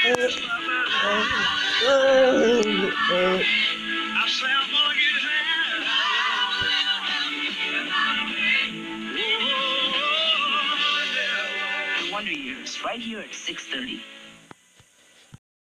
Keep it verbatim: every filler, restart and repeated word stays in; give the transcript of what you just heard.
I say I'm gonna get high. The Wonder Years, right here at six thirty.